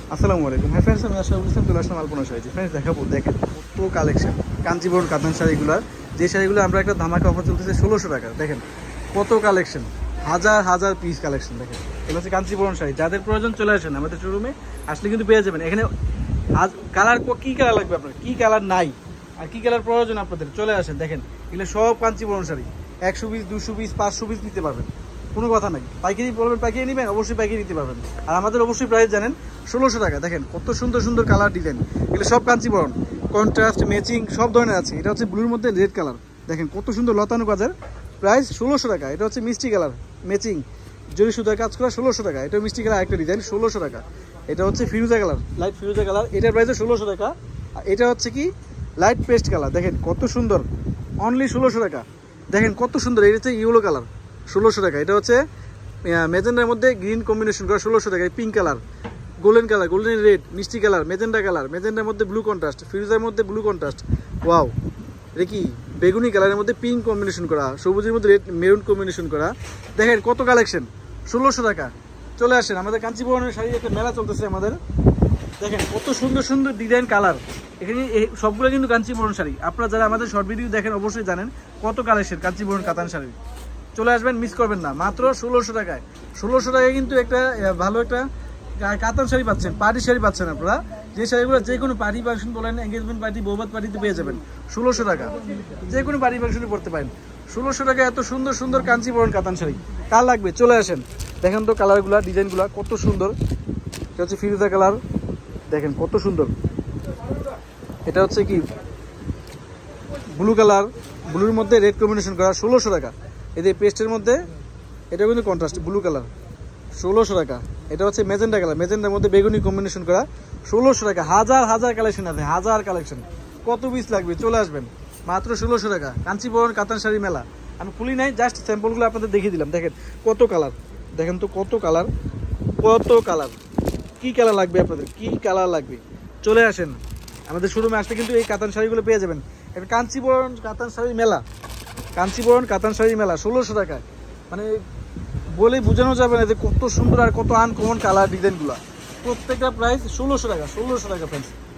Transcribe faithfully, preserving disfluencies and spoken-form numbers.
আসসালামু আলাইকুম। হ্যাঁ ফ্রেন্ডস, আমি আশরাফুল ইসলাম চলে আসলাম আলপনা শাড়িতে। ফ্রেন্ডস দেখাবো, দেখেন কত কালেকশন কাঞ্চিবরণ কাতান শাড়িগুলোর, যে শাড়িগুলো আমরা একটা ধামাকা অফার চলতেছে ষোলোশো টাকা। দেখেন কত কালেকশন, হাজার হাজার পিস কালেকশন। দেখেন এগুলো হচ্ছে কাঞ্চিবরণ শাড়ি, যাদের প্রয়োজন চলে আসেন আমাদের শোরুমে, আসলে কিন্তু পেয়ে যাবেন। এখানে আজ কালার কী কালার লাগবে আপনার, কী কালার নাই আর কী কালার প্রয়োজন আপনাদের, চলে আসেন। দেখেন এগুলো সব কাঞ্চিবরণ শাড়ি, একশো পিস দুশো পিস পাঁচশো পিস নিতে পারবেন, কোনো কথা নাই। পাইকারি বলবেন পাইকারি নেবেন, অবশ্যই পাইকারি নিতে পারবেন। আর আমাদের অবশ্যই প্রাইস জানেন ষোলোশো টাকা। দেখেন কত সুন্দর সুন্দর কালার ডিজাইন, এগুলো সব কাঞ্চিবরণ, কন্ট্রাস্ট ম্যাচিং সব ধরনের আছে। এটা হচ্ছে ব্লুর মধ্যে রেড কালার, দেখেন কত সুন্দর লতানো কাজের, প্রাইস ষোলোশো টাকা। এটা হচ্ছে মিষ্টি কালার ম্যাচিং জরি সুতার কাজ করা, ষোলোশো টাকা। এটা মিষ্টি কালার একটা ডিজাইন, ষোলোশো টাকা। এটা হচ্ছে ফিরোজা কালার, লাইট ফিরোজা কালার, এটার প্রাইসে ষোলোশো টাকা। আর এটা হচ্ছে কি লাইট পেস্ট কালার, দেখেন কত সুন্দর, অনলি ষোলোশো টাকা। দেখেন কত সুন্দর, এটা হচ্ছে ইয়েলো কালার, ষোলোশো টাকা। এটা হচ্ছে মেজেন্ডার মধ্যে গ্রিন কম্বিনেশন করা, ষোলোশো টাকা। Pink colour, golden colour, golden red, মিষ্টি কালার, মেজেন্ডা কালার, মেজেন্ডার মধ্যে ব্লু কন্ট্রাস্ট, ফিরোজার মধ্যে ব্লু কন্ট্রাস্ট, ওয়াও। এটা কি বেগুনি কালারের মধ্যে পিঙ্ক কম্বিনেশন করা, সবুজের মধ্যে রেড মেরুন কম্বিনেশন করা। দেখেন কত কালেকশন, ষোলোশো টাকা। চলে আসেন, আমাদের কাঞ্চিবরণের শাড়ি একটা মেলা চলতেছে আমাদের। দেখেন কত সুন্দর সুন্দর ডিজাইন কালার, এখানে সবগুলো কিন্তু কাঞ্চিবরণ শাড়ি। আপনারা যারা আমাদের শর্ট ভিডিও দেখেন অবশ্যই জানেন কত কালেকশন কাঞ্চিবরণ কাতান শাড়ি। চলে আসবেন, মিস করবেন না, মাত্র ষোলোশো টাকায়। ষোলোশো টাকায় কিন্তু একটা ভালো একটা কাতান শাড়ি পাচ্ছেন, পার্টি শাড়ি পাচ্ছেন আপনারা, যে শাড়িগুলো যে কোনো পার্টি ফাংশন বলেন, এঙ্গেজমেন্ট পার্টি, বৌভাত পার্টিতে পেয়ে যাবেন ষোলোশো টাকা। যে কোনো পার্টি ফাংশনে পড়তে পারেন ষোলোশো টাকা। এত সুন্দর সুন্দর কাঞ্চিবরণ কাতান শাড়ি কার লাগবে চলে আসেন। দেখেন তো কালারগুলা, ডিজাইনগুলা কত সুন্দর। এটা হচ্ছে ফিরোজা কালার, দেখেন কত সুন্দর। এটা হচ্ছে কি ব্লু কালার, ব্লুর মধ্যে রেড কম্বিনেশন করা, ষোলোশো টাকা। এদের পেস্টের মধ্যে এটা কিন্তু কন্ট্রাস্ট ব্লু কালার, ষোলোশো টাকা। এটা হচ্ছে মেজেন্ডা কালার, মেজেন্ডার মধ্যে বেগুনি কম্বিনেশন করা, ষোলোশো টাকা। হাজার হাজার কালেকশন আছে, হাজার কালেকশন। কত পিস লাগবে চলে আসবেন, মাত্র ষোলোশো টাকা। কাঞ্চিবরণ কাতান শাড়ি মেলা। আমি খুলি নাই, জাস্ট স্যাম্পলগুলো আপনাদের দেখিয়ে দিলাম। দেখেন কত কালার, দেখেন তো কত কালার, কত কালার। কি কালার লাগবে আপনাদের, কি কালার লাগবে চলে আসেন আমাদের শোরুমে। আসলে কিন্তু এই কাতান শাড়িগুলো পেয়ে যাবেন। একটা কাঞ্চিবরণ কাতান শাড়ি মেলা, কাঞ্চিবরণ কাতান শাড়ি মেলা ষোলোশো টাকায়, মানে বলে বোঝানো যাবে না যে কত সুন্দর আর কত আনকমন কালার ডিজাইনগুলো। প্রত্যেকটা প্রাইস ষোলোশো টাকা, ষোলোশো টাকা ফ্রেন্ডস।